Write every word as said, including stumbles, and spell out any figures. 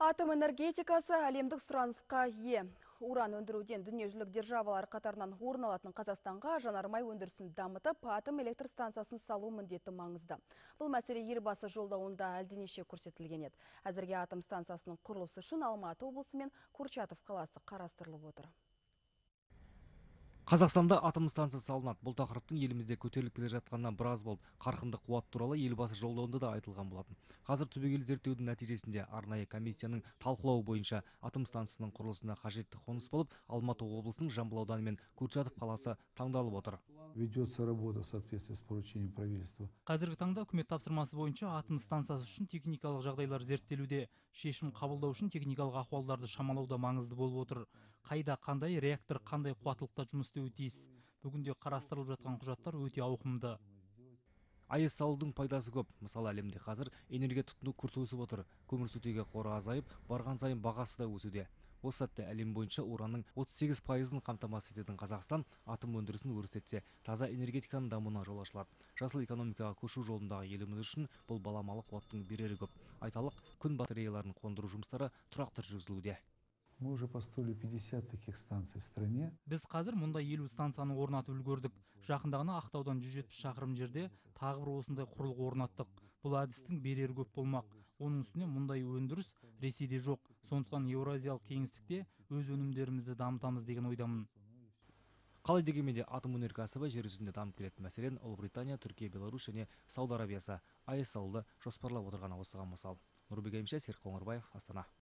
Атом энергетикасы әлемдік сұранысқа ие. Уран өндіруден дүниежүзілік державалар қатарынан орын алатын Қазақстанға жанармай өндірісін дамытып, атом электр станциясын салу міндеті маңызды. Бұл мәселе елбасы жолдауында әлденеше көрсетілген еді. Әзірге атом станциясының құрылысы үшін Алматы облысы мен Курчатов қаласы қарастырылып отыр. Қазақстанда атом станция салынады. Бұл тақырыптың елімізде көтеріліп келе жатқанынан біраз болды. Қарқынды қуат туралы елбасы жолдауында да айтылған болатын. Қазір түбегейлі зерттеудің нәтижесінде арнайы комиссияның талқылауы бойынша атом станциясының құрылысына қажетті қоныс болып, Алматы облысының Жамбыл ауданы мен Курчатов қаласы таңдалып отыр. Ведется работа в соответствии с поручением правительства. Қазіргі таңда үкімет тапсырмасы бойынша атом станциясы үшін техникалық жағдайлар зерттелуде. Шешім қабылдау үшін техникалық ахуалдарды шамалауда маңызды болып отыр. Қайда қандай реактор қандай қуаттылықта жұмыс істеуі тиіс. Бүгінде қарастырылып жатқан құжаттар өте ауқымды. АЭС салудың пайдасы көп. Мысалы, әлемде қазір энергия тұтыну күрт өсіп отыр. Көмірсутегі қоры азайып, барған сайын бағасы да өсуде. Осы сәтте әлем бойынша уранның отыз сегіз пайызын қамтамасыз ететін Қазақстан атом өндірісін өрістетсе, таза энергетиканың дамуына жол ашылады. Жасыл экономикаға көшу жолындағы еліміз үшін бұл баламалы қуаттың берері көп. Айталық, күн батареяларын қондыру жұмыстары тұрақты жүргізілуде. Мы уже построили пятьдесят таких станций в стране. Біз қазір мұнда елу станцияны орнатып үлгердік. Жақындағына Ақтаудан жүз жетпіс шақырым жерде тағы бір осындай құрылғы орнаттық. Бұл әдістің берері көп болмақ. Оның үстіне мұндай өндіріс Ресейде жоқ. Сондықтан Еуразиялық кеңістікте өз өнімдерімізді дамытамыз деген ойдамын. Қалай дегенмен де атом өнеркәсібі жер жүзінде дамып келеді. Мәселен, Ұлыбритания, Түркия, Беларусь және Сауд Арабиясы АЭС салуды жоспарлап отырғаны осыған мысал. Нұрбек Серік Қоңырбаев, Астана.